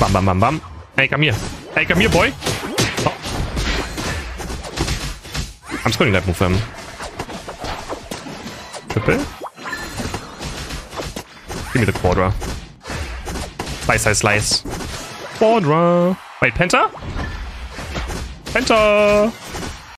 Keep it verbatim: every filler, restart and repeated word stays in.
Bam, bam, bam, bam. Hey, come here. Hey, come here, boy. Oh. I'm just going to move him. Triple. Give me the Quadra. Slice, slice, slice. Quadra. Wait, Penta? Penta!